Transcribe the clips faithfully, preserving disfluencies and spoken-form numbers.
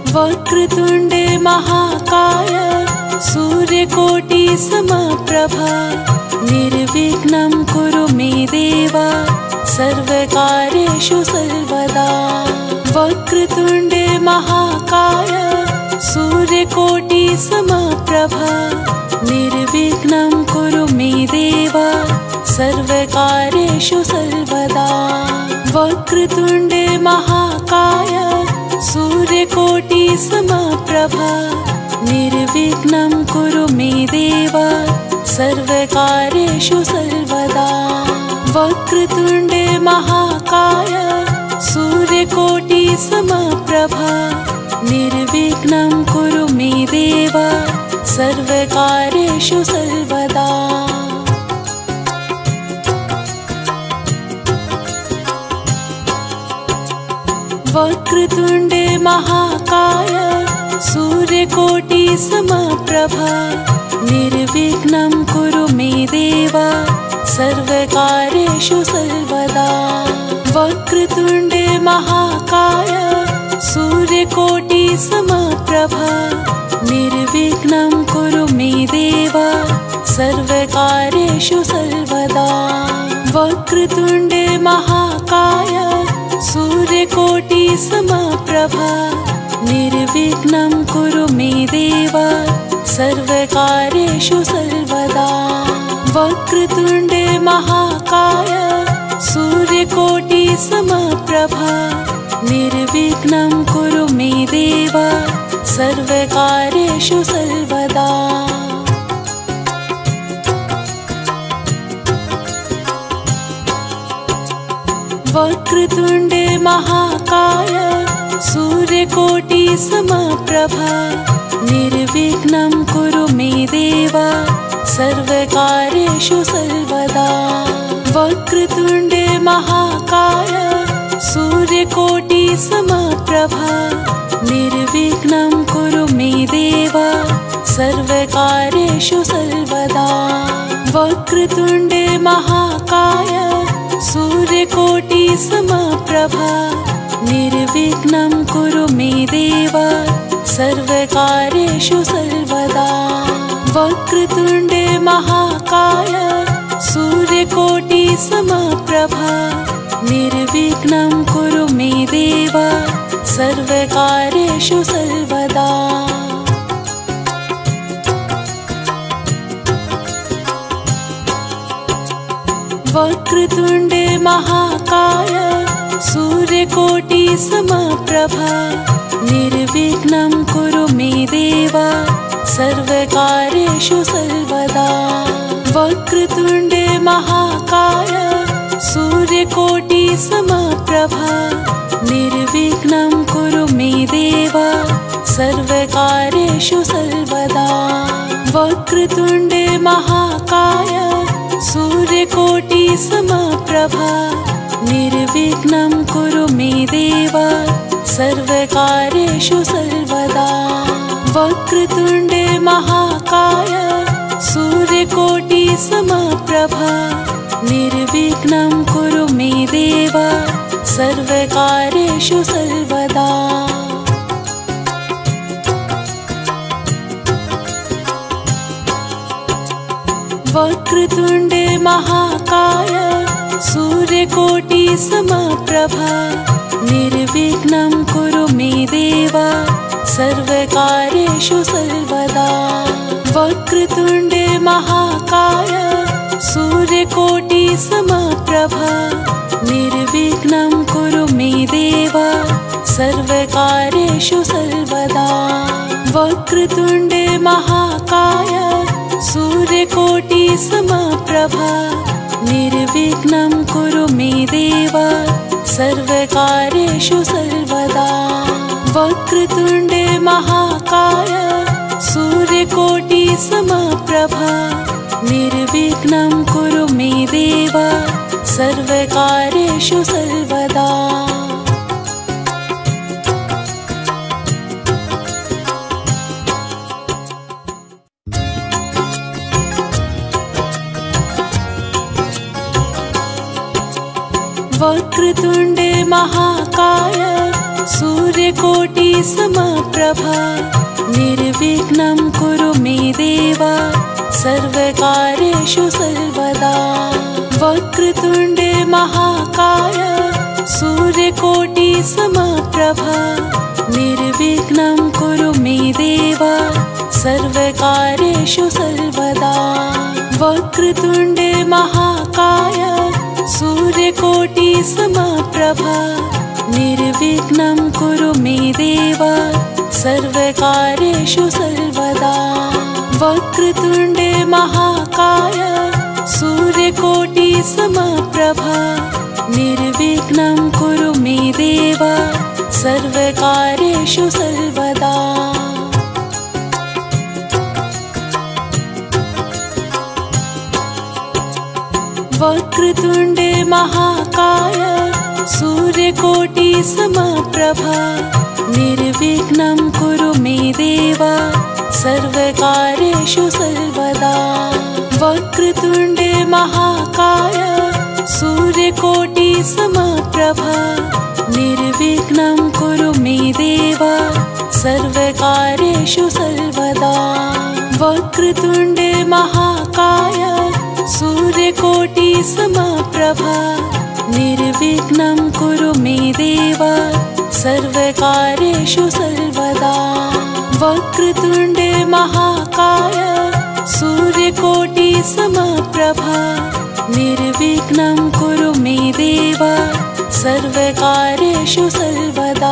वक्रतुण्डे महाकाय सूर्यकोटि समप्रभा निर्विघ्नं कुरु मे देव सर्वकार्येषु सर्वदा। वक्रतुण्डे महाकाय सूर्यकोटि समप्रभा निर्विघ्नं कुरु मे देव सर्वकार्येषु सर्वदा। वक्रतुण्डे महाकाय सूर्यकोटि समप्रभा निर्विघ्नं कुरु मे देव सर्वकार्येषु सर्वदा। वक्रतुण्डे महाकाय सूर्यकोटि समप्रभा निर्विघ्नं कुरु मे देव सर्वकार्येषु सर्वदा। वक्रतुण्डे महाकाय सूर्यकोटि समप्रभा निर्विघ्नं कुरु मे देव सर्वकार्येषु सर्वदा। वक्रतुण्डे महाकाय सूर्यकोटि समप्रभा निर्विघ्नं कुरु मे देव सर्वकार्येषु सर्वदा। वक्रतुण्डे महाकाय सूर्यकोटि समप्रभा निर्विघ्नं कुरु मे देव सर्वकार्येषु सर्वदा। वक्रतुण्डे महाकाय सूर्यकोटि समप्रभा निर्विघ्नं कुरु मे देव सर्वकार्येषु सर्वदा। वक्रतुण्डे महाकाय सूर्यकोटि समप्रभा निर्विघ्नं कुरु मे देव सर्वकार्येषु सर्वदा। वक्रतुण्डे महाकाय सूर्यकोटि समप्रभा निर्विघ्नं कुरु मे देव सर्वकार्येषु सर्वदा। वक्रतुण्डे महाकाय सूर्यकोटि समप्रभा निर्विघ्नं कुरु मे देव सर्वकार्येषु सर्वदा। वक्रतुण्डे महाकाय सूर्यकोटि समप्रभा निर्विघ्नं कुरु मे देव सर्वकार्येषु सर्वदा। वक्रतुण्डे महाकाय सूर्यकोटि समप्रभा निर्विघ्नं कुरु मे देव सर्वकार्येषु सर्वदा। वक्रतुण्डे महाकाय सूर्यकोटि समप्रभा निर्विघ्नं कुरु मे देव सर्वकार्येषु सर्वदा। वक्रतुण्डे महाकाय सूर्यकोटि समप्रभा निर्विघ्नं कुरु मे देव सर्वकार्येषु सर्वदा। वक्रतुण्डे महाकाय सूर्यकोटि समप्रभा निर्विघ्नं कुरु मे देव सर्वकार्येषु सर्वदा। वक्रतुण्डे महाकाय सूर्यकोटि समप्रभा निर्विघ्नं कुरु मे देव सर्वकार्येषु सर्वदा। वक्रतुण्डे महाकाय सूर्यकोटि समप्रभा निर्विघ्नं कुरु मे देव सर्वकार्येषु सर्वदा। वक्रतुण्डे महाकाय सूर्यकोटि समप्रभा निर्विघ्नं कुरु मे देव सर्वकार्येषु सर्वदा। वक्रतुण्डे महाकाय सूर्यकोटि समप्रभा निर्विघ्नं कुरु मे देव सर्वकार्येषु सर्वदा। वक्रतुण्डे महाकाय सूर्यकोटि समप्रभा निर्विघ्नं कुरु मे देव सर्वकार्येषु सर्वदा। वक्रतुण्डे महाकाय सूर्यकोटि समप्रभा निर्विघ्नं कुरु मे देव सर्वकार्येषु सर्वदा। वक्रतुण्डे महाकाय सूर्यकोटि समप्रभा निर्विघ्नं कुरु मे देव सर्वकार्येषु सर्वदा। वक्रतुण्डे महाकाय सूर्यकोटि समप्रभा निर्विघ्नं कुरु मे देव सर्वकार्येषु सर्वदा। वक्रतुण्डे महाकाय सूर्यकोटि समप्रभा निर्विघ्नं कुरु मे देव सर्वकार्येषु सर्वदा। वक्रतुण्डे महाकाय सूर्यकोटि समप्रभा निर्विघ्नं कुरु मे देव सर्वकार्येषु सर्वदा। वक्रतुण्डे महाकाय सूर्यकोटि समप्रभा निर्विघ्नं कुरु मे देव सर्वकार्येषु सर्वदा। वक्रतुण्डे महाकाय सूर्यकोटि समप्रभा निर्विघ्नं कुरु मे देव सर्वकार्येषु सर्वदा।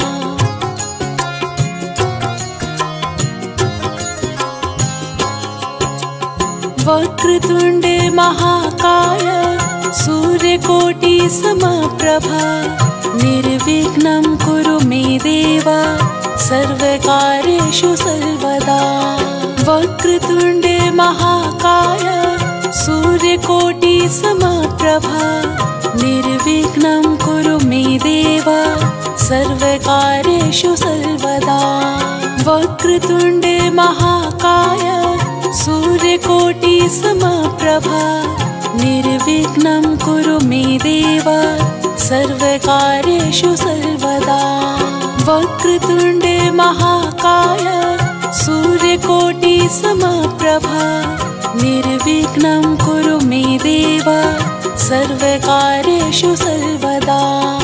वक्रतुण्डे महाकाय सूर्यकोटि समप्रभा निर्विघ्नं कुरु मे देव सर्वकार्येषु सर्वदा। वक्रतुण्डे महाकाय सूर्यकोटि समप्रभा निर्विघ्नं कुरु मे देव सर्वकार्येषु सर्वदा। वक्रतुण्डे महाकाय सूर्यकोटि समप्रभा निर्विघ्नं कुरु मे देव सर्वकार्येषु सर्वदा। वक्रतुण्डे महाकाय सूर्यकोटि समप्रभा निर्विघ्नं कुरु मे देव सर्वकार्येषु सर्वदा।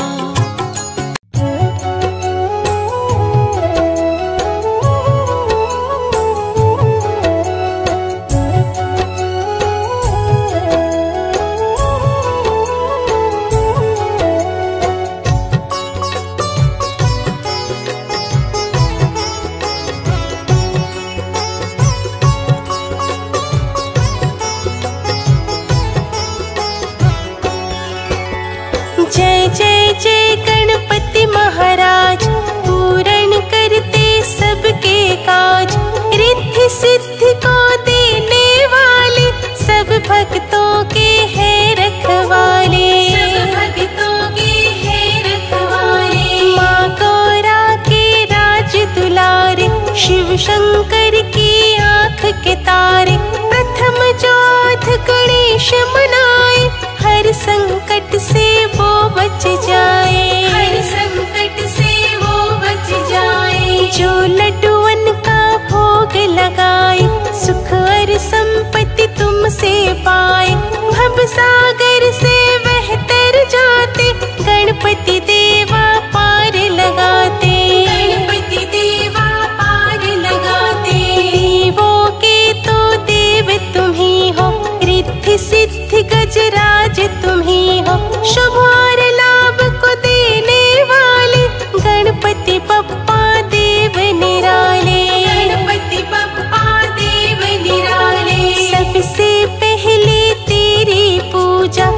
जय जय जय गणपति महाराज पूर्ण करते सबके काज। रिद्धि सिद्धि को देने वाले सब भक्तों के है रखवाले। सब भक्तों के है रखवाले। माँ गौरा के राज दुलारे शिव शंकर की आँख के तारे। प्रथम जोध गणेश मनाए हर संकट से वो बच जाए। हर संकट से वो बच जाए। जो लड्डुअन का भोग लगाए सुख और संपत्ति तुमसे पाए। भव सागर से वह तर जाते गणपति देवा पार लगाते। गणपति देवा पार लगाते। देवों के तो देव तुम ही हो रिद्धि सिद्धि गजराज तुम ही हो। शुभ और लाभ को देने वाले गणपति बप्पा देव निराले। गणपति बप्पा देव निराले। सबसे पहले तेरी पूजा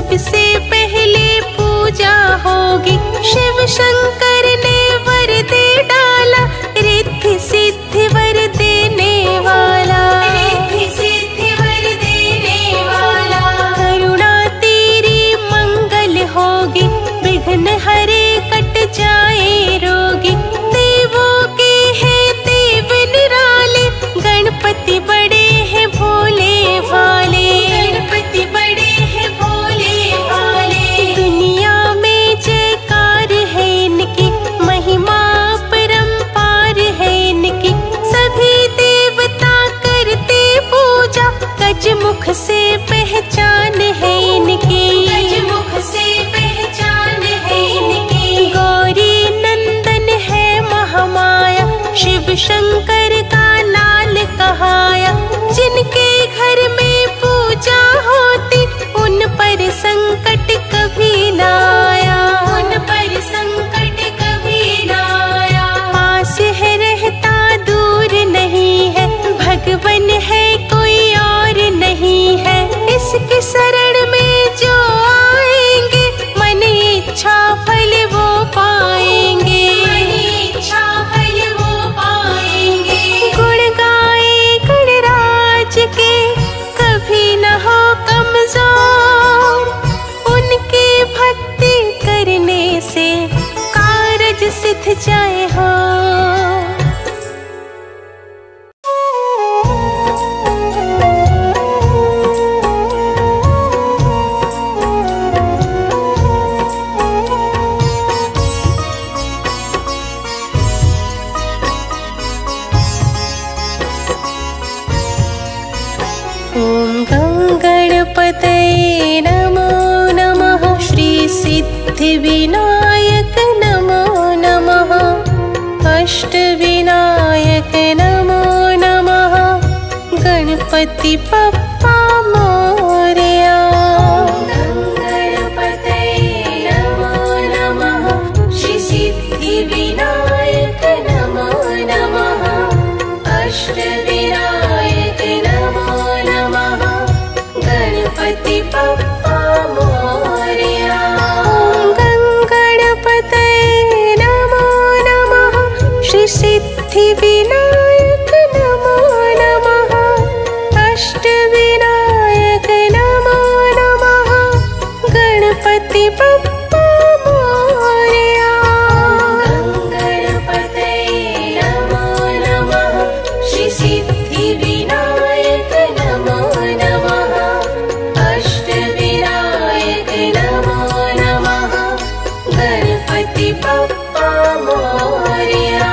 सबसे पहले पूजा होगी। शिव शंकर ने वर दे डाला, रिद्धि सिद्धि वर देने वाला, रिद्धि सिद्धि वर देने वाला। करुणा तेरी मंगल होगी, विघ्न हरे कट जाए रोगी। देवों के हैं देव निराले, गणपति बड़े हैं भोले वाले, गणपति बड़े हैं भोले वाले। दुनिया में जयकार है इनकी, महिमा परंपार है इनकी। सभी देवता करते पूजा, गजमुख से पहचान है इनकी, गजमुख से पहचान है इनकी। गौरी नंदन है महामाया, शिव शंकर का लाल कहाया। जिनके घर में पूजा होती, उन पर संकट कभी ना आया, उन पर संकट कभी ना आया। पास है रहता दूर नहीं है, भगवन है कोई और नहीं है। इसके शरण में जो आएंगे, मन इच्छा फल वो पाएंगे, मन इच्छा फल वो पाएंगे। गुण गाए गणराज के, कभी न हो कमजोर। उनकी भक्ति करने से कारज सिद्ध जाए हो। ओम गं गणपतये नमो नमः, श्री सिद्धि विनायक नमो नमः, अष्ट विनायक नमो नमः, गणपति बप्पा मोरया। गं गणपतये नमो नमः, श्री सिद्धि विनायक नमो नमः, अष्ट विनायक नमो नमः, गणपति बप्पा मोरया। गं गणपतये नमो नमः, श्री सिद्धि विनायक नमो नमः, अष्ट विनायक नमो नमः, गणपति बप्पा मोरया। गं गणपतये नमो नमः, श्री सिद्धि विनायक नमो नमः, अष्ट विनायक नमो नमः, गणपति बप्पा मोरया।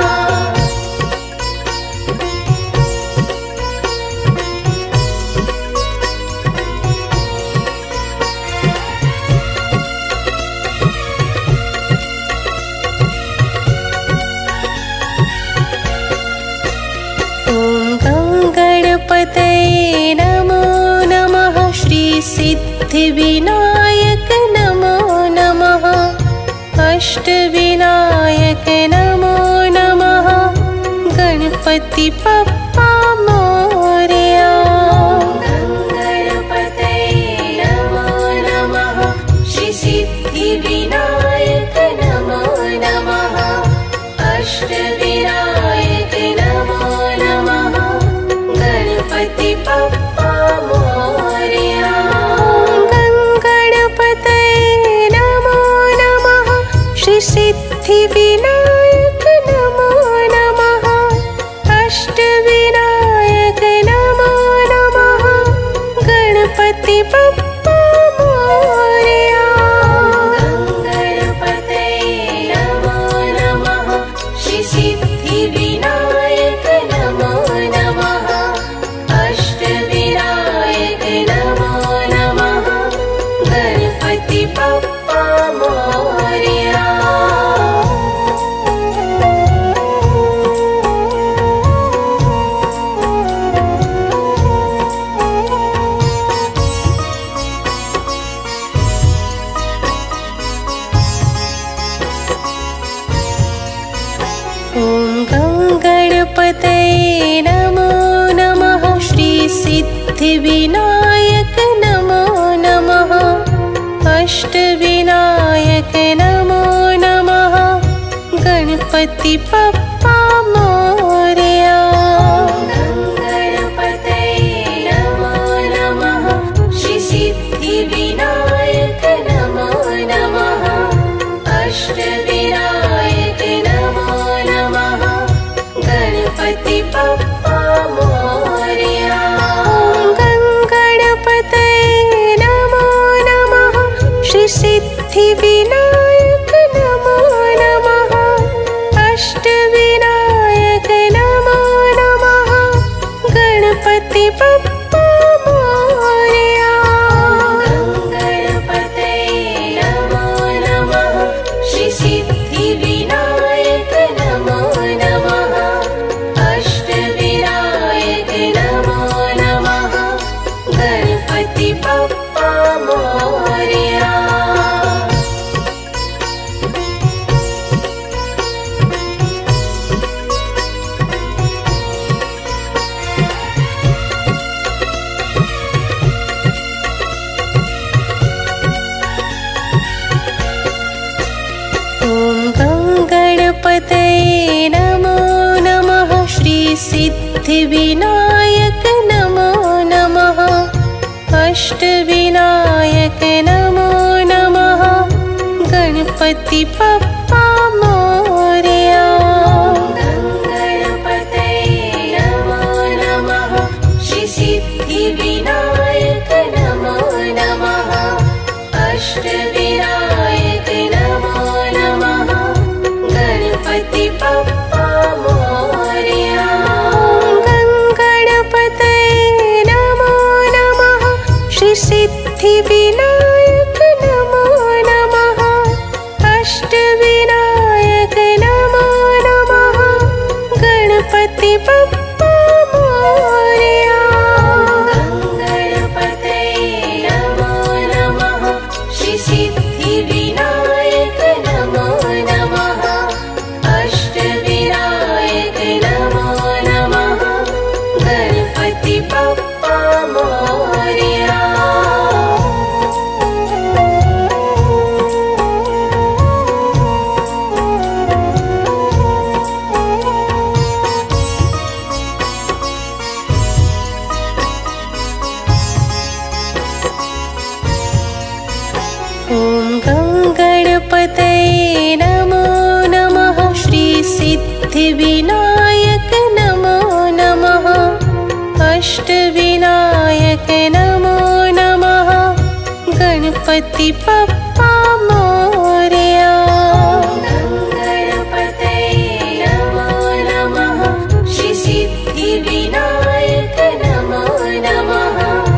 ओम गं गणपतये नमो नमः, श्री सिद्धि विनायक नमो नमः, अष्ट विनायक नमो नमः, गणपति बप्पा मोरया। गं गणपतये नमो नमः, श्री सिद्धि विनायक नमो नमः, अष्ट विनायक नमो नमः, गणपति बप्पा मोरया। गं गणपतये नमो नमः, श्री सिद्धि विनायक नमो नमः, अष्ट विनायक नमो नमः, गणपति बप्पा मोरया। गं गणपतये नमो नमः, श्री सिद्धि विनायक नमो नमः, अष्ट विनायक नमो नमः, गणपति बप्पा मोरया। ओम गं गणपतये नमो नमः, श्री सिद्धि विनायक नमो नमः, गणपति बप्पा मोरया। गणपतये नमो नमः, श्री सिद्धिविनायक नमो नमः, अष्टविनायक नमो नमः, गणपति बप्पा मोरया। गणपतये नमो नमः, श्री सिद्धिविनायक नमो नमः, अष्टविनायक नमो नमः, गणपति बप्पा मोरया। गणपतये नमो नमः, श्री सिद्धिविनायक नमो नमः, अष्टविनायक नमो नमः, गणपति बप्पा मोरया। गणपतये नमो नमः, श्री सिद्धिविनायक नमो नमः, अष्टविनायक नमो नमः, गणपति बप्पा मोरया। गणपतये नमो नमः, श्री सिद्धिविनायक नमो नमः, अष्टविनायक नमो नमः, गणपति बप्पा मोरया। गणपतये नमो नमः, श्री सिद्धिविनायक नमो नमः, अष्टविनायक नमो नमः, गणपति बप्पा मोरया। गणपतये नमो नमः, श्री सिद्धिविनायक नमो नमः, अष्टविनायक नमो नमः, गणपति बप्पा मोरया। गणपतये नमो नमः, श्री सिद्धिविनायक नमो नमः, अष्टविनायक नमो नमः, गणपति बप्पा मोरया। गणपतये नमो नमः, श्री सिद्धिविनायक नमो नमः,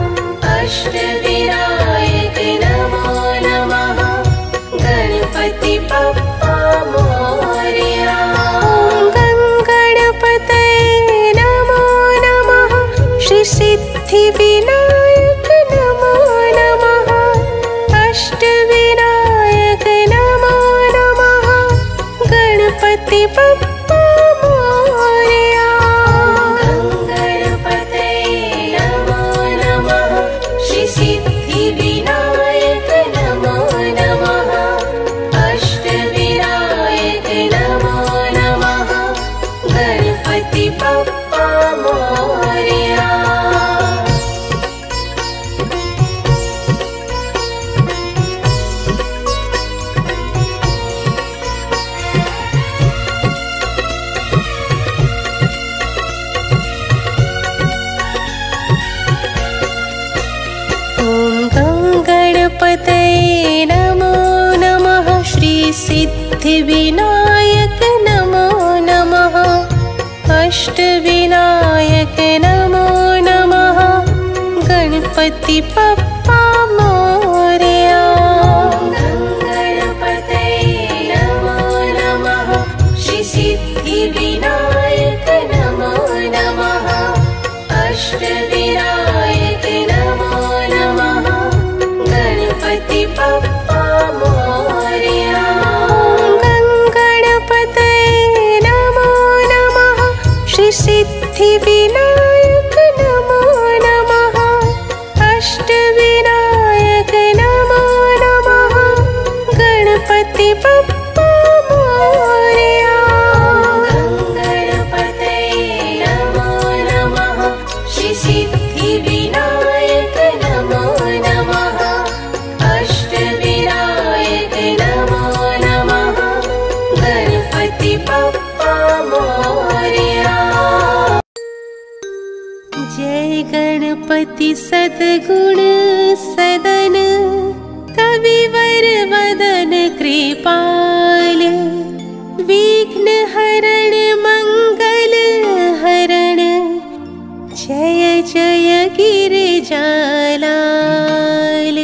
अष्टविनायक नमो नमः, गणपति बप्पा मोरया। गणपतये नमो नमः, श्री सिद्धिविनायक नमो नमः, अष्टविनायक नमो नमः, गणपति बप्पा मोरया। गणपतये नमो नमः, श्री सिद्धिविनायक नमो नमः, अष्टविनायक नमो नमः, गणपति बप्पा मोरया। गणपतये नमो नमः, श्री सिद्धिविनायक नमो नमः, अष्टविनायक नमो नमः, गणपति बप्पा मोरया। गणपतये नमो नमः, श्री सिद्धिविनायक नमो नमः, अष्टविनायक नमो नमः, गणपति बप्पा मोरया। गणपतये नमो नमः, श्री सिद्धिविनायक नमो नमः, अष्टविनायक नमो नमः, गणपति बप्पा मोरया। पति सद्गुण सदन कविवर वदन कृपाल विघ्न हरण मंगल हरण जय जय गिरिजालाल।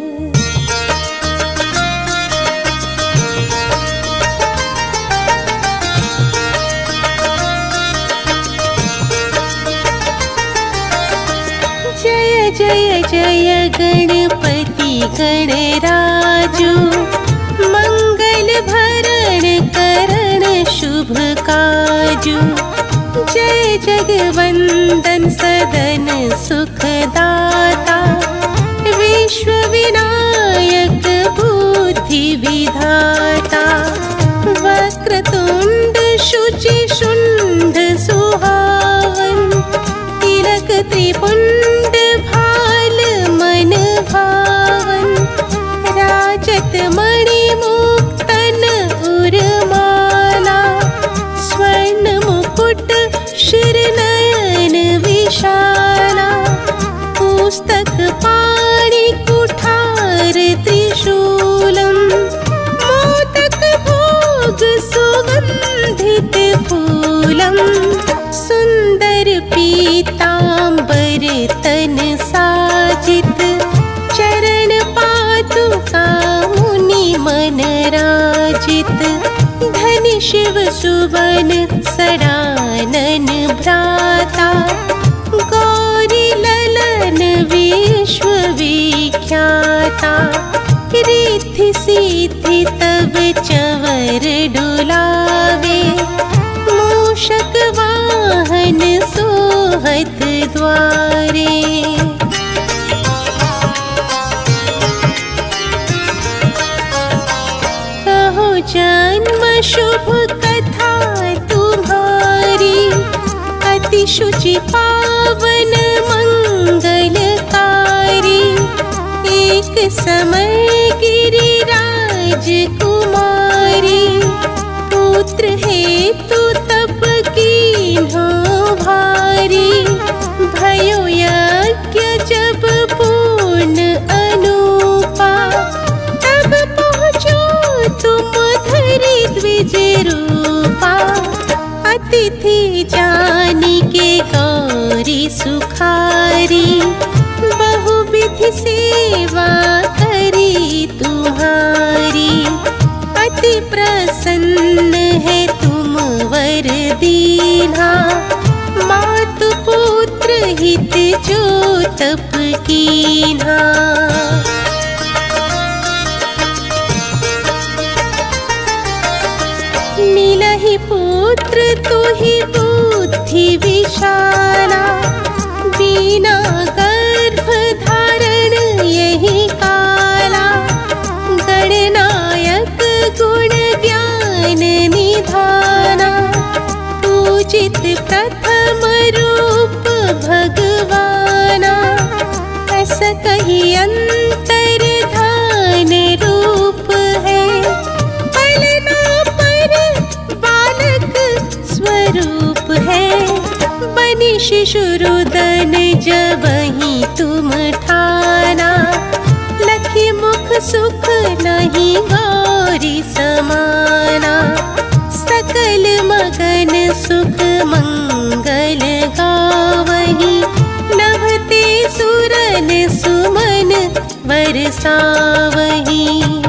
जय जय जय गणपति गणराजु मंगल भरण करण शुभ काजु। जय जगवंदन सदन सुखदाता विश्व विनायक बुद्धि विधाता। वक्रतुंड शुचि शुंड सुहावन तिलक त्रिपुंड भाल मन भावन। राजत मणि मुक्तन उर्माला स्वर्ण मुकुट शिर नयन विशाला। पुस्तक पाणि कुठार त्रिशूलम मोदक भोग सुगंधित फूलम। सुंदर पीतांबर तन साजित चरण पादुका मुनि मन राजित। धनि शिव सुवन सडानन भ्राता गौरी ललन विश्व विख्याता। रिद्धि सिद्धि तब चंवर डुलावे मूषक वाहन सोहत द्वारे। कहो जन्म शुभ कथा तुम्हारी अति शुचि पावन मंगलकारी। एक समय गिरिराज कुमारी पुत्र हेतु तप कीन्हो भारी। भयो यज्ञ जब पूर्ण अनूपा तब पहुँचो तुम धरि द्विज रूपा। अतिथि जानी के गौरी सुखारी बहुविधि सेवा करी तुम्हारी। अति प्रसन्न है तुम वर दीना मातु पुत्र हित जो तप कीन्हा। मिलहि पुत्र तुहि बुद्धि विशाला। बिना गर्भ धारण यही काला। गणनायक गुण ज्ञान निधाना पूजित प्रथम रूप भगवाना। अस कही अंतर धान रूप है पलना पर बालक स्वरूप है। बनि शिशु रुदन जबहि तुम ठाना लखी मुख सुख नहीं गौरी समाना। सकल मगन सुख मंगल गावही नभते सुरन सुमन बरसावही।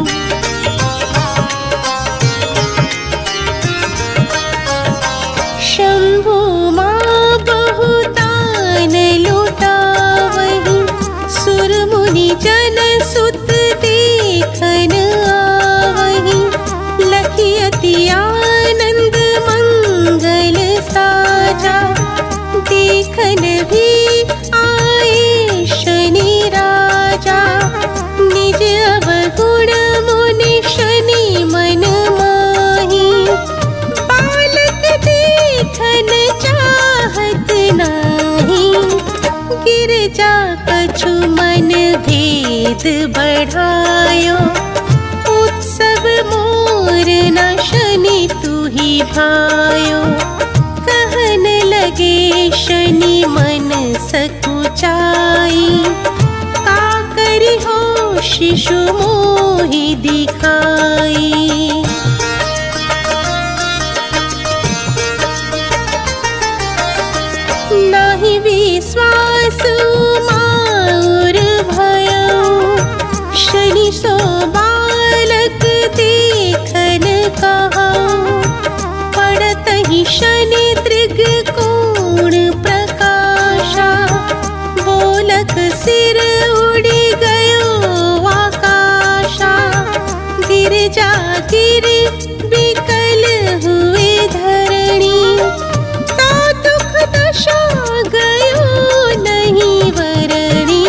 शंभु माँ बहुतान लुटावही सुर मुनि जन सुत देखन आवही। लखी अति आनंद मंगल साजा देखन भी आए शनि राजा। निज अवगुण मुनि शनि मन माही बालक देखन चाहत नाही। गिरजा कछु मन भेद बढ़ायो उत्सव मोर न शनि तुहि भायो। कहन लगे शनि मन सकु ऊंचाई, का करी हो शिशु मोहि दिखाई। नाही विश्वास माउर भयो, शनि सो बालक देखन कहा। पड़त ही शनि दृग कोण प्रकाशा, बोलक सिर उड़ी गयो आकाशा। गिरजा गिर विकल हुए धरणी, तो दुख दशा गयो नहीं वरणी।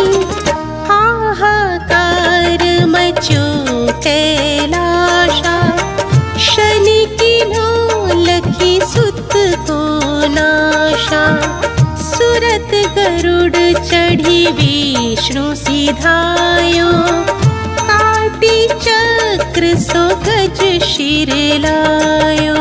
हाहाकार मचो कैलाशा, शनि किन्हो लखी सुत को नाशा। सुरत गरुड़ चढ़ी विष्णु सिधायो, काटी चक्र सो गज शिर लायो।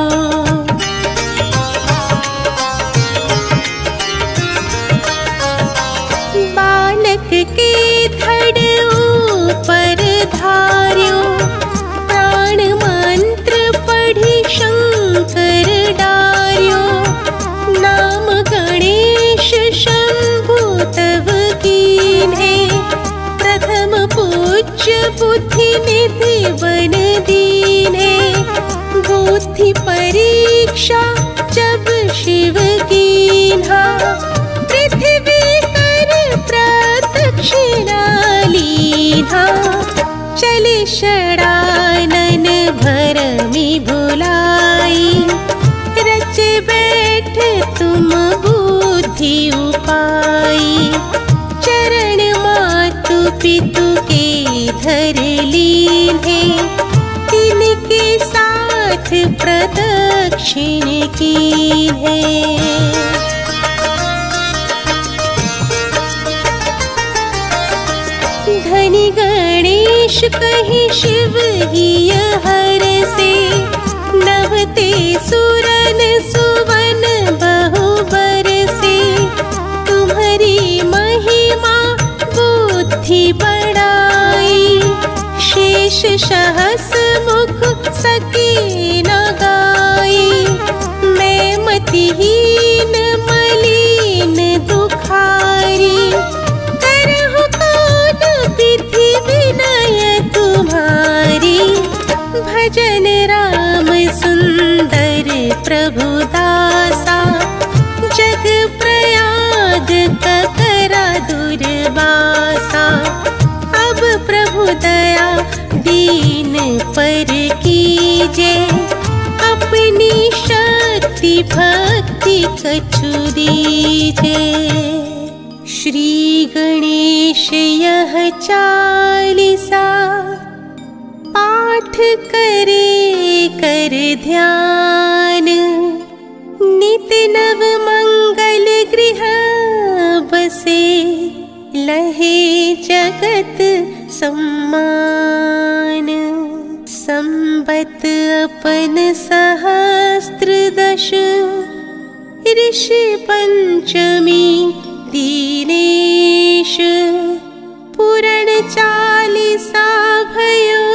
बालक के धड़ ऊपर धार्यो, प्राण मंत्र पढ़ी शंकर डार्यो। नाम गणेश शंभु तव कीन्हे, प्रथम पूज्य बुद्धि निधि बन दीन्हे। बुद्धि परीक्षा जब शिव कीन्हा, पृथ्वी प्रदक्षिणा लीन्हा। चले षडानन भरमि भुलाई, रच बैठ तुम बुद्धि उपाई। चरण मातु पितु के धर लीन्हे, तिनके साथ प्रदक्षिण कीन्हे। धनी गणेश कहि शिव हिय हर से, नभते सुरन सुवन बहु बरसे। तुम्हारी महिमा बुद्धि बढ़ाई, शेष सहस मुख सके न गाई। मैं मतिहीन मलिन दुखारी, विधि विनय तुम्हारी। भजन राम सुंदर प्रभु दासा, जग प्रयाग ककरा दुर्वासा। अब प्रभु दया दीन पर कीजे, अपनी शक्ति भक्ति कछु दीजे। श्री गणेश यह चालीसा, पाठ करे कर ध्यान। नित नव मंगल गृह बसे, लहे जगत सम्मान। संबत अपन सहस्त्र दश, ऋषि पंचमी दीनेश। पुरण चालीसा भयो,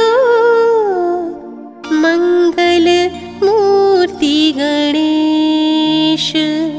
मंगल मूर्ति गणेश।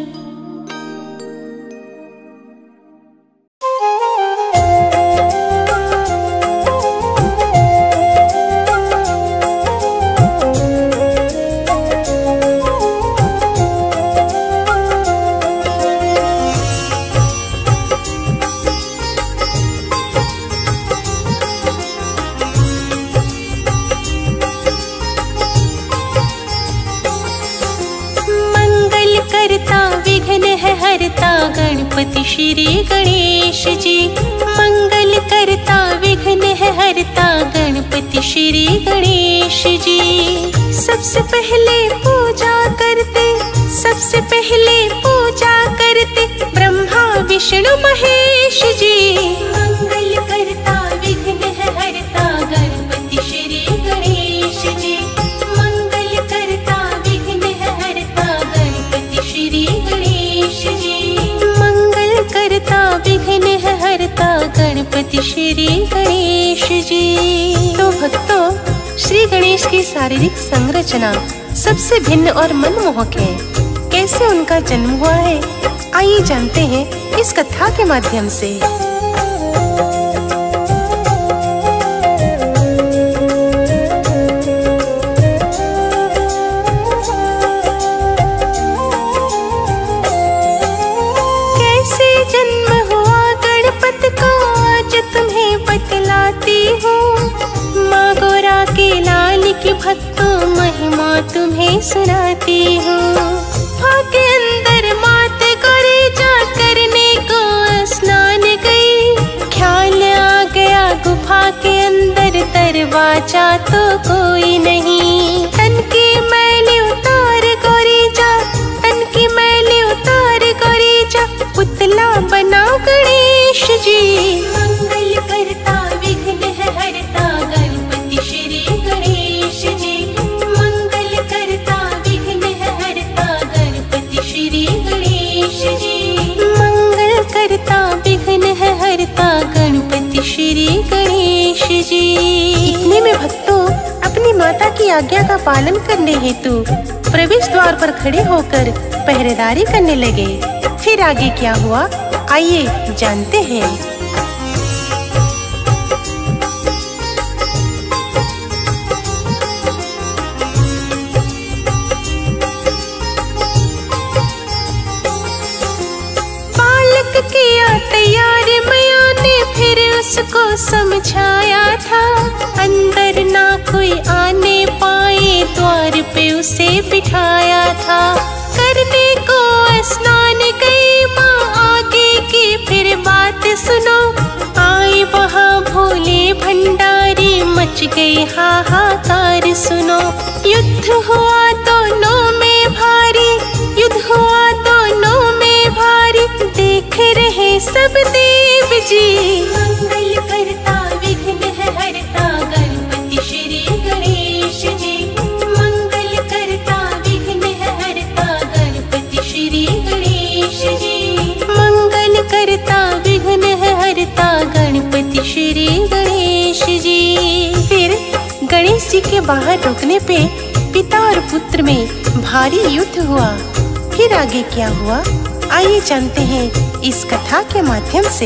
गणपति श्री गणेश जी। मंगल करता विघ्न है हरता गणपति श्री गणेश जी। सबसे पहले पूजा करते सबसे पहले पूजा करते ब्रह्मा विष्णु महेश जी। मंगल करता विघ्न है हरता गणपति श्री गणेश जी। मंगल करता विघ्न है हरता गणपति श्री गणेश जी। मंगल करता विघ्न गणेश की शारीरिक संरचना सबसे भिन्न और मनमोहक है। कैसे उनका जन्म हुआ है, आइए जानते हैं इस कथा के माध्यम से। कैसे जन्म हुआ गणपति का आज तुम्हें बतलाती हूँ। माँ गौरा के लाल की भक्तों महिमा तुम्हें सुनाती हूँ। के अंदर मात गौरी जा करने को स्नान गई। ख्याल आ गया गुफा के अंदर दरवाजा तो कोई नहीं। तन की मैली उतार गौरी जा, तन की मैली उतार गौरी जा, पुतला बनाओ गणेश जी। मंगल करता विघ्न हरता गणपति श्री गणेश जी। मंगल करता विघ्न हरता गणपति श्री गणेश जी। मंगल करता विघ्न हरता गणपति श्री गणेश जी। इतने में भक्तों अपनी माता की आज्ञा का पालन करने हेतु प्रवेश द्वार पर खड़े होकर पहरेदारी करने लगे। फिर आगे क्या हुआ, आइए जानते हैं। बालक किया तैयार मैया ने, फिर उसको समझाया था। अंदर ना कोई आने पाए, द्वार पे उसे बिठाया था। करने को स्नान गई माँ आगे की फिर बात सुनो। आए वहाँ भोले भंडारी, मच गई हाहाकार सुनो। युद्ध हुआ दोनों में भारी, युद्ध हुआ दोनों में भारी, देख रहे सब देव जी। मंगल करता विघ्न हरता गणपति श्री गणेश जी। मंगल करता विघ्न हरता गणपति श्री गणेश जी। मंगल करता विघ्न हरता गणपति श्री गणेश जी। फिर गणेश जी के बाहर रुकने पे पिता और पुत्र में भारी युद्ध हुआ। फिर आगे क्या हुआ, आइए जानते हैं इस कथा के माध्यम से।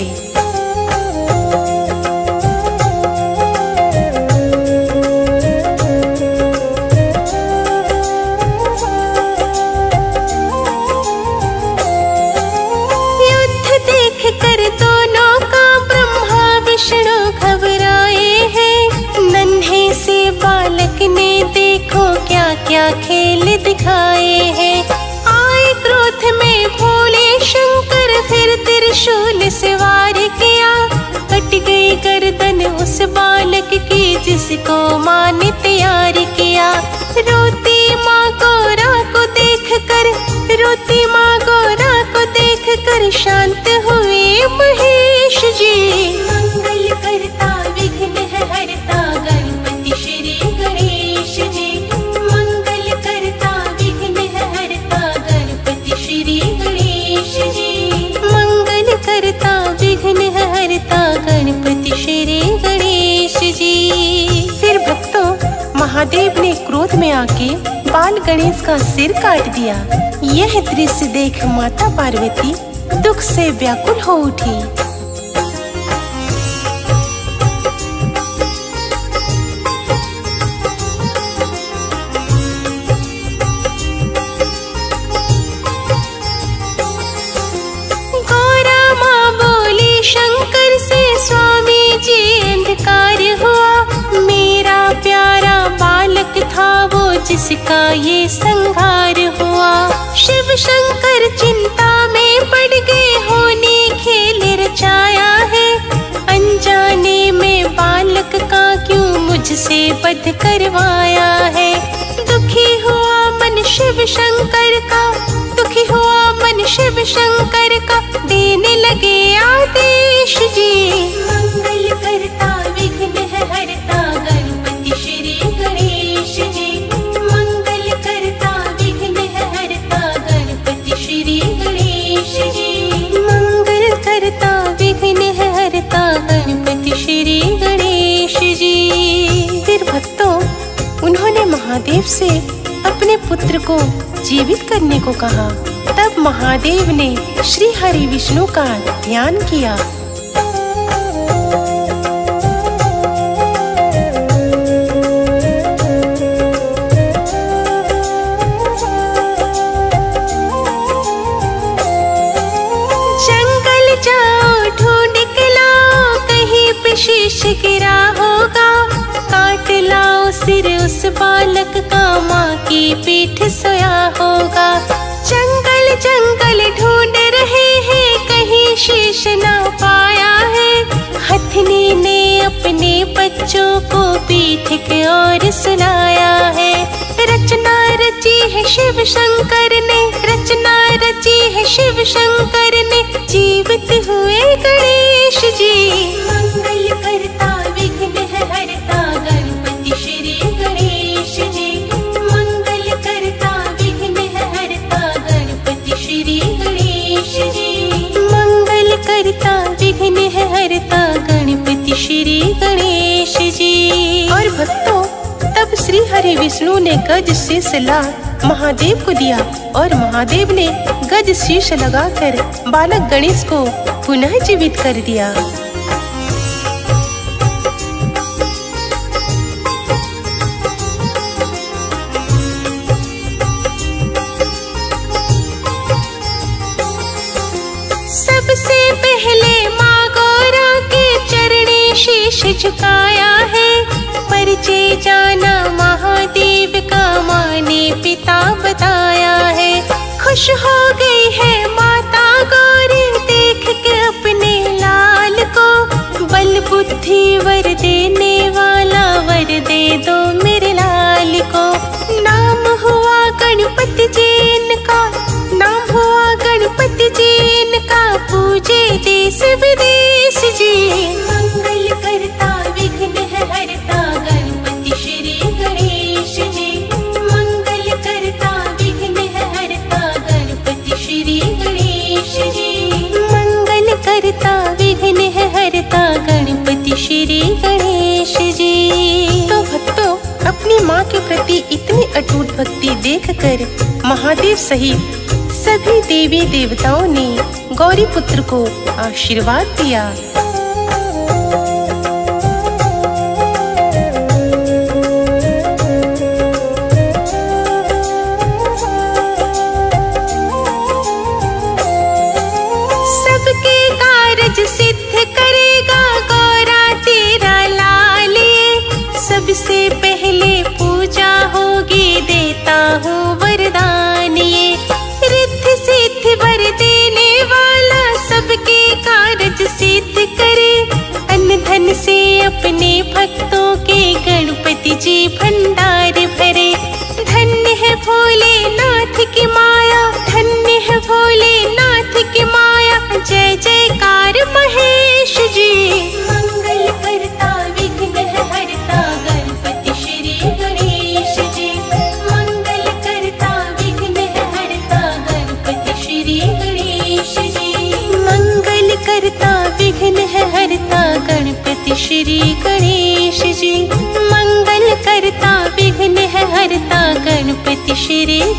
युद्ध देख कर दोनों का ब्रह्मा विष्णु घबराए हैं। नन्हे से बालक ने देखो क्या क्या खेल दिखाए हैं। आए क्रोध में भोले शंकर, फिर त्रिशूल से वार किया। कट गई गर्दन उस बालक की जिसको माँ ने तैयार किया। रोती माँ गौरा को देख कर, रोती माँ गौरा को देख कर शांत हुए महेश जी। मंगल करता विघ्न हरता गणपति श्री गणेश जी। मंगल करता विघ्न हरता गणपति श्री गणेश जी। मंगल करता विघ्न हरता गणपति श्री गणेश जी। फिर भक्तों महादेव ने क्रोध में आके बाल गणेश का सिर काट दिया। यह दृश्य देख माता पार्वती दुख से व्याकुल हो उठी। गौरा माँ बोली शंकर से, स्वामी जी अंधकार हुआ। मेरा प्यारा बालक था वो जिसका ये संहार हुआ। शिव शंकर चिंता में पड़ गए, होने खेल रचाया है। अनजाने में बालक का क्यों मुझसे वध करवाया है। दुखी हुआ मन शिव शंकर का, दुखी हुआ मन शिव शंकर का, देने लगे आदेश जी। मंगल करता विघ्न हरता गणपति श्री गणेश जी। मंगल करता विघ्न हरता गणपति श्री गणेश जी। मंगल करता विघ्न हरता गणपति श्री गणेश जी। फिर भक्तों उन्होंने से अपने पुत्र को जीवित करने को कहा। तब महादेव ने श्री हरि विष्णु का ध्यान किया। जंगल जाओ ढूंढ के लाओ, कहीं पे शीश गिरा होगा। काट लाओ सिर उस बालक का, माँ की पीठ सोया होगा। जंगल जंगल ढूंढ रहे हैं, कहीं शीश ना पाया है। हथनी ने अपने बच्चों को पीठ की ओर सुलाया है। रचना रची है शिव शंकर ने, रचना रची है शिव शंकर ने, जीवित हुए गणेश जी। मंगल करता विघ्न हरता गणपति श्री गणेश जी। मंगल करता विघ्न हरता गणपति श्री गणेश जी। मंगल करता विघ्न हरता गणपति श्री गणेश जी। और भक्तों, तब श्री हरि विष्णु ने गज शीश ला महादेव को दिया और महादेव ने गज शीश लगाकर बालक गणेश को पुनः जीवित कर दिया। सबसे पहले माँ गौरा के चरणी शीश झुकाया है। परिचय जाना महादेव का, माँ ने पिता बताया है। खुश हो गई है माता गौरी देख के अपने लाल को। बल बुद्धि वर देने वाला, वर दे दो मेरे लाल को। नाम हुआ गणपति जी इनका, नाम हुआ गणपति जी इनका, पूजे देश विदेश जी। मंगल करता विघ्न हरता गणपति श्री गणेश जी। मंगल करता विघ्न हरता गणपति श्री गणेश जी। मंगल करता विघ्न हरता गणपति श्री गणेश जी। तो भक्तों, अपनी माँ के प्रति इतनी अटूट भक्ति देखकर महादेव सहित सभी देवी देवताओं ने गौरी पुत्र को आशीर्वाद दिया। सबके कारज सिद्ध करेगा गौरा तेरा लाल। सबसे पहले पूजा होगी, देता हूँ वरदान ये। रिद्धि सिद्धि वर देने वाला, सबके कारज सिद्ध करे। अन्न धन से अपने भक्तों के गणपति जी भंडार भरे। धन्य है भोलेनाथ की माया, धन्य है भोलेनाथ की माया। जय जयकार महेश जी। मंगल करता विघ्न हरता गणपति श्री गणेश जी। मंगल करता विघ्न हरता गणपति श्री गणेश जी। मंगल करता विघ्न हरता गणपति श्री गणेश जी। मंगल करता विघ्न हरता गणपति श्री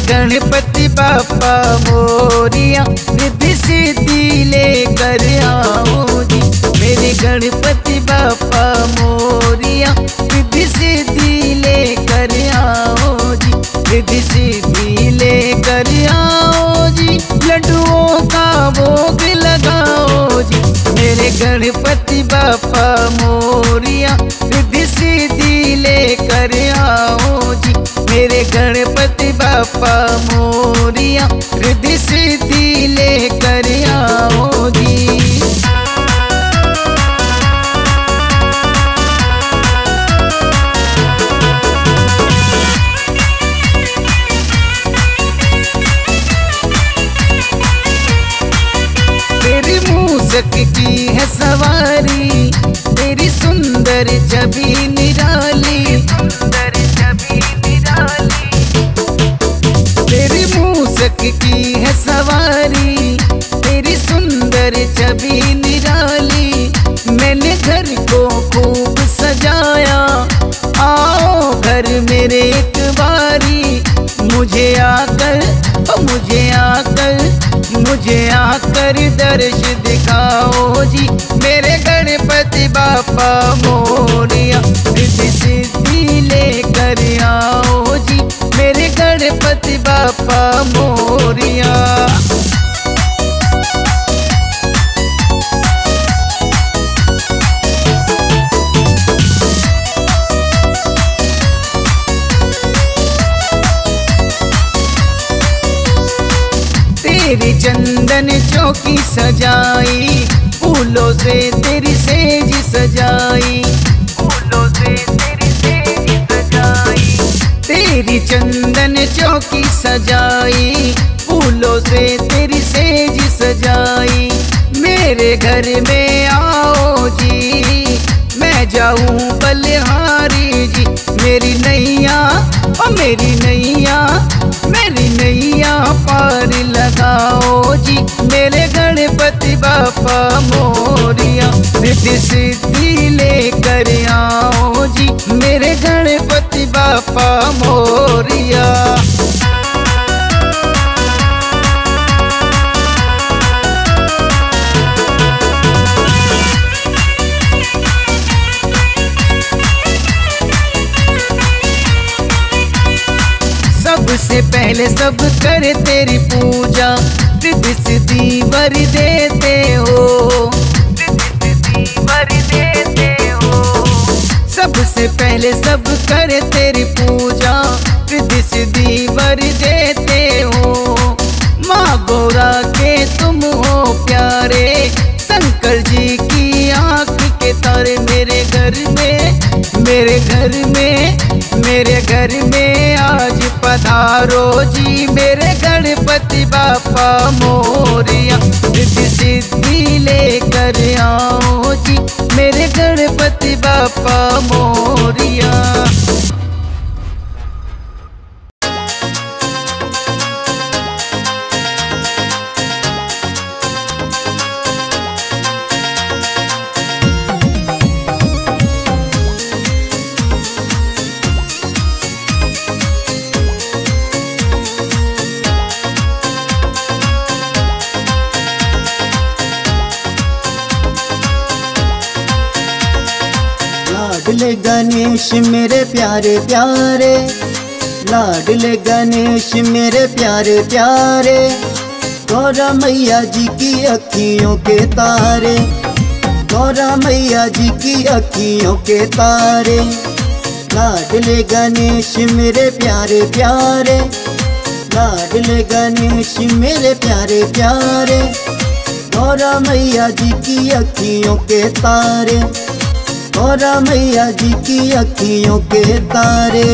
गणपति बापा मोरिया रिद्धि सिद्धि लेकर आओ जी। मेरे गणपति बापा मोरिया रिद्धि सिद्धि लेकर आओ जी। रिद्धि सिद्धि लेकर आओ जी। लड्डुओं का भोग लगाओ जी। मेरे गणपति बापा मोरिया रिद्धि सिद्धि लेकर आओ जी। मेरे गणपति बापा मोरिया रिद्धि सिद्धि लेकर आओ जी। तेरी मूसक की है सवारी, तेरी सुंदर छवि निराली, सुंदर छवि निराली। तेरी मूसक की है सवारी, तेरी सुंदर छवि निराली। मैंने घर को खूब सजाया, आओ घर मेरे एक बारी। मुझे आकर ओ मुझे आकर मुझे आकर दर्श दिखाओ जी। मेरे गणपति बापा मोरिया रिद्धि सिद्धि लेकर आओ जी। मेरे गणपति बापा मोरिया। तेरी चंदन चौकी सजाई, फूलों से तेरी सेज सजाई, फूलों से तेरी सेज सजाई। तेरी चंदन चौकी सजाई, फूलों से तेरी सेज सजाई। मेरे घर में आओ जी, मैं जाऊं बलिहारी जी। मेरी नैया ओ मेरी नैया मेरी नैया पार लगाओ जी। मेरे गणपति बापा मोरिया रिद्धि सिद्धि लेकर आओ जी। मेरे गणपति बापा मोरिया। सबसे पहले सब करे तेरी पूजा, रिद्धि सिद्धि वर देते हो, रिद्धि सिद्धि वर देते हो। सबसे पहले सब करे तेरी पूजा, रिद्धि सिद्धि वर देते हो। माँ गौरा के तुम हो प्यारे, शंकर जी की आँख के तारे। मेरे घर में मेरे घर में मेरे घर में आज पधारो जी। मेरे गणपति बापा मोरिया रिद्धि सिद्धि लेकर आओ जी। मेरे गणपति बापा मोरिया। लाडले गणेश मेरे प्यारे प्यारे, लाडले गणेश मेरे प्यारे प्यारे। गौरा मैया जी की अखियों के तारे, गौरा मैया जी की अखियों के तारे। लाडले गणेश मेरे प्यारे प्यारे, लाडले गणेश मेरे प्यारे प्यारे। गौरा मैया जी की अखियों के तारे, गौरा मैया जी की अखियों के तारे।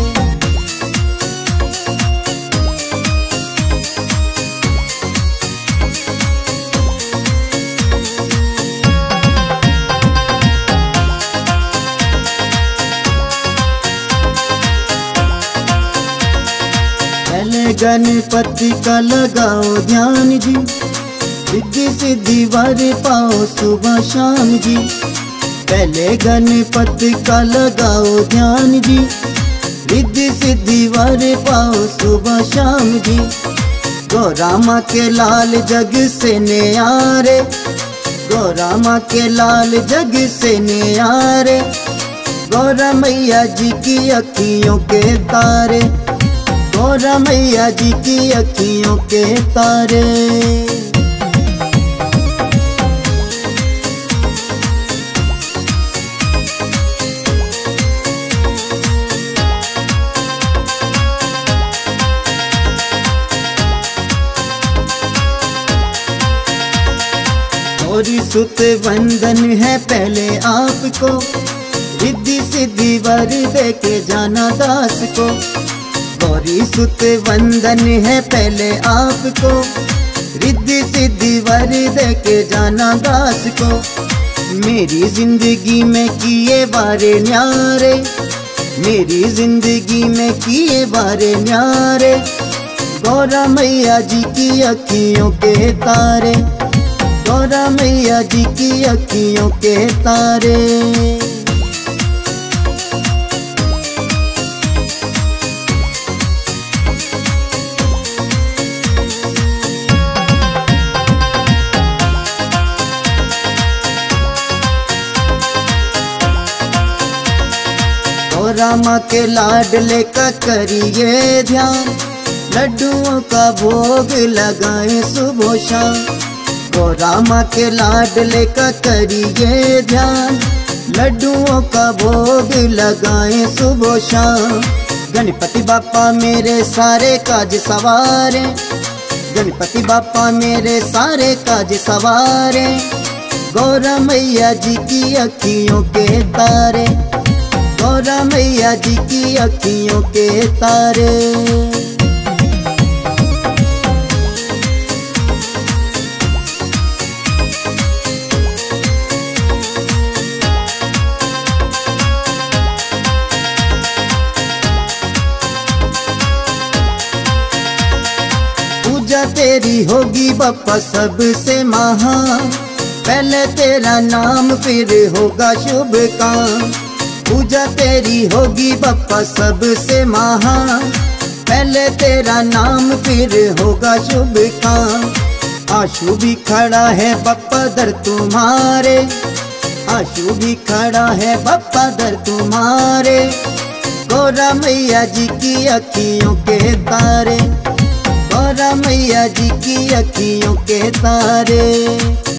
पहले गणपति का लगाओ ध्यान जी, रिद्धि सिद्धि वर पाओ सुबह शाम जी। पहले गणपति का लगाओ ध्यान जी, रिद्धि सिद्धि वर पाओ सुबह शाम जी। गौरा माँ के लाल जग से न्यारे, गौरा माँ के लाल जग से न्यारे, गौरा मैया जी की अखियों के तारे, गौरा मैया जी की अखियों के तारे। गौरी सुत वंदन है पहले आपको, रिद्धि सिद्धि वर दे के जाना दास को। गौरी सुत वंदन है पहले आपको, रिद्धि सिद्धि वर दे के जाना दास को। मेरी जिंदगी में किए बारे न्यारे, मेरी जिंदगी में किए बारे न्यारे, गौरा मैया जी की अखियों के तारे, गौरा मैया जी की अखियों के तारे। गौरा माँ के लाडले का करिए ध्यान, लड्डुओं का भोग लगाए सुबह शाम। गौरा माँ के लाडले का करिए ध्यान, लड्डुओं का भोग लगाए सुबह शाम। गणपति बापा मेरे सारे काज सवारे, गणपति बापा मेरे सारे काज सवारे, गौरा मैया जी की अखियों के तारे, गौरा मैया जी की अखियों के तारे। पूजा तेरी होगी बप्पा सबसे महान, पहले तेरा नाम फिर होगा शुभ काम। पूजा तेरी होगी बप्पा सबसे महान, पहले तेरा नाम फिर होगा शुभ काम। आशु भी खड़ा है बप्पा दर तुम्हारे, आशु भी खड़ा है बप्पा दर तुम्हारे, गौरा मैया जी की अखियों के तारे, गौरा मैया जी की अखियों के तारे।